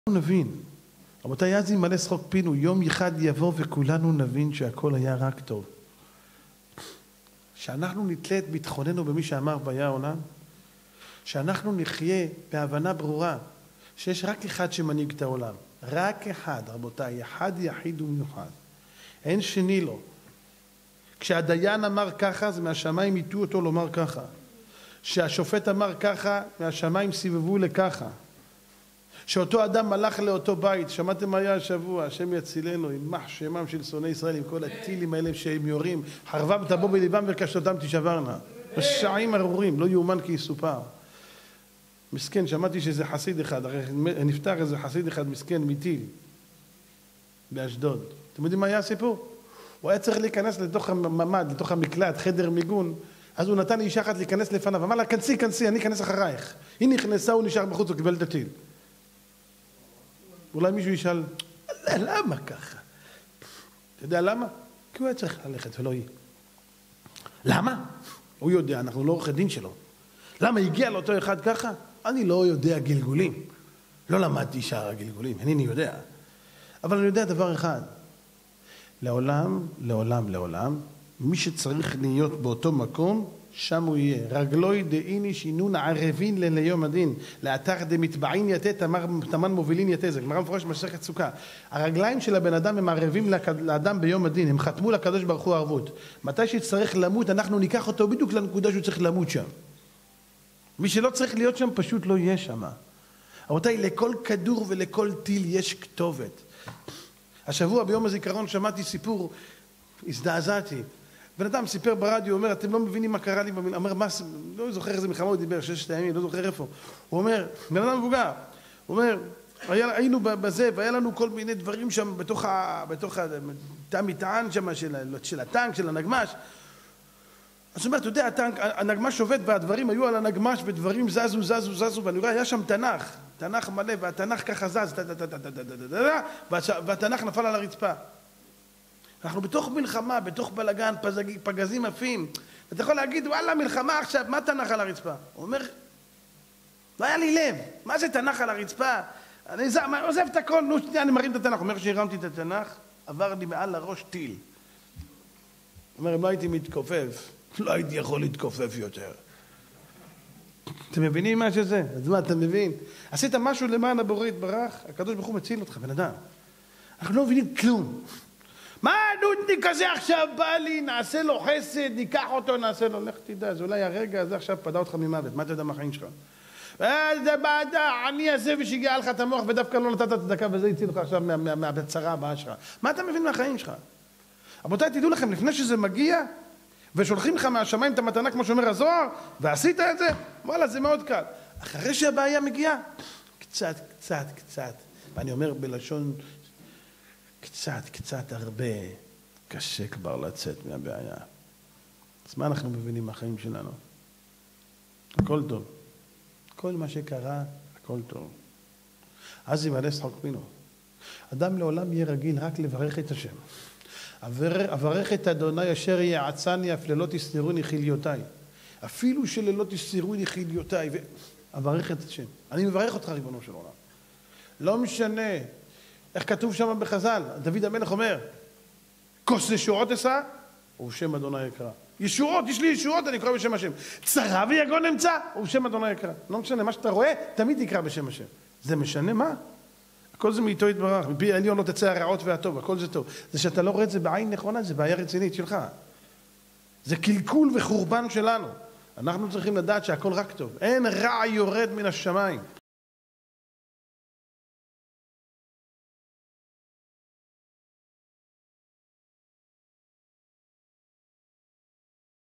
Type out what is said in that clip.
נבין, רבותיי, אז ימלא שחוק פינו, יום אחד יבוא וכולנו נבין שהכל היה רק טוב. שאנחנו נתלה את ביטחוננו במי שאמר והיה העולם, שאנחנו נחיה בהבנה ברורה שיש רק אחד שמנהיג את העולם, רק אחד, רבותיי, אחד יחיד ומיוחד, אין שני לו. כשהדיין אמר ככה, זה מהשמיים יטו אותו לומר ככה. שהשופט אמר ככה, מהשמיים סיבבו לככה. שאותו אדם הלך לאותו בית, שמעתם מה היה השבוע, השם יצילנו, יימח שמם של שונאי ישראל, עם כל הטילים האלה שהם יורים, חרבם תבוא בליבם וקשתותם תשברנה. רשעים ארורים, לא יאומן כי יסופר. מסכן, שמעתי שזה חסיד אחד, הרי נפטר איזה חסיד אחד מסכן מטיל, באשדוד. אתם יודעים מה היה הסיפור? הוא היה צריך להיכנס לתוך הממד, לתוך המקלט, חדר מיגון, אז הוא נתן לאישה אחת להיכנס לפניו, אמר לה, כנסי, אני אכנס אחרייך. היא נכנסה, הוא נשאר בחוץ, הוא קיבל את הטיל. אולי מישהו ישאל, למה ככה? אתה יודע למה? כי הוא היה צריך ללכת ולא היא. למה? הוא יודע, אנחנו לא עורכי דין שלו. למה הגיע לאותו אחד ככה? אני לא יודע גלגולים. לא למדתי שאר הגלגולים, אני יודע. אבל אני יודע דבר אחד. לעולם, לעולם, לעולם, מי שצריך להיות באותו מקום, שם הוא יהיה. רגלוי דאיני שינון ערבין ליום הדין. לאתר דמטבעין יתה, תמן מובילין יתה. זה גמרא מפורש מסכת סוכה. הרגליים של הבן אדם הם ערבים לאדם ביום הדין. הם חתמו לקדוש ברוך הוא ערבות. מתי שצריך למות, אנחנו ניקח אותו בדיוק לנקודה שהוא צריך למות שם. מי שלא צריך להיות שם פשוט לא יהיה שם. רבותיי, לכל כדור ולכל טיל יש כתובת. השבוע ביום הזיכרון שמעתי סיפור, הזדעזעתי. בן אדם סיפר ברדיו, אומר, אתם לא מבינים מה קרה לי במלחמה. אומר, מה, לא זוכר איזה מלחמה הוא דיבר, 6 הימים, לא זוכר איפה. הוא אומר, בן אדם מבוגר, הוא אומר, היינו בזה, והיה לנו כל מיני דברים שם, בתוך תא מטען שם של הטנק, של הנגמש. אז הוא אומר, אתה יודע, הנגמש עובד והדברים היו על הנגמש, ודברים זזו, ואני רואה, היה שם תנ"ך מלא, והתנ"ך ככה זז, והתנ"ך נפל על הרצפה. אנחנו בתוך מלחמה, בתוך בלגן, פגזים עפים. אתה יכול להגיד, וואלה, מלחמה עכשיו, מה תנ"ך על הרצפה? הוא אומר, לא היה לי לב, מה זה תנ"ך על הרצפה? אני עוזב את הכל, נו, שנייה, אני מרים את התנ"ך. הוא אומר, שהרמתי את התנ"ך, עבר לי מעל לראש טיל. הוא אומר, אם לא הייתי מתכופף, לא הייתי יכול להתכופף יותר. אתם מבינים מה שזה? אז מה, אתה מבין? עשית משהו למען הבורא יתברך, הקדוש ברוך הוא מציל אותך, בן אדם. אנחנו לא מבינים כלום. מה הנודניק הזה עכשיו בא לי, נעשה לו חסד, ניקח אותו, נעשה לו, לך תדע, זה אולי הרגע הזה עכשיו פדה אותך ממוות, מה אתה יודע מהחיים שלך? זה בעדה, אני הזה ושגיע לך את המוח ודווקא לא נתת את הדקה וזה הציל לך עכשיו מהבצרה הבאה שלך. מה אתה מבין מהחיים שלך? רבותיי, תדעו לכם, לפני שזה מגיע ושולחים לך מהשמיים את המתנה כמו שאומר הזוהר, ועשית את זה, וואלה, זה מאוד קל. אחרי שהבעיה מגיעה, קצת, ואני אומר בלשון קצת הרבה, קשה כבר לצאת מהבעיה. אז מה אנחנו מבינים מהחיים שלנו? הכל טוב. כל מה שקרה, הכל טוב. אז ימלא שחוק פינו. אדם לעולם יהיה רגיל רק לברך את השם. אברך את אדוני אשר יעצני אף ללא תסתרוני חיליותיי. אפילו שללא תסתרוני חיליותיי. אברך את השם. אני מברך אותך ריבונו של עולם. לא משנה. איך כתוב שם בחז"ל? דוד המלך אומר, כוס ישועות אשא, ובשם אדוני אקרא. ישועות, יש לי ישועות, אני אקרא בשם השם. צרה ויגון אמצא, ובשם אדוני אקרא. לא משנה, מה שאתה רואה, תמיד יקרא בשם השם. זה משנה מה? הכל זה מאיתו יתברך. מפי העליון לא תצא הרעות והטוב, הכל זה טוב. זה שאתה לא רואה את זה בעין נכונה, זה בעיה רצינית שלך. זה קלקול וחורבן שלנו. אנחנו צריכים לדעת שהכל רק טוב. אין רע יורד מן השמיים.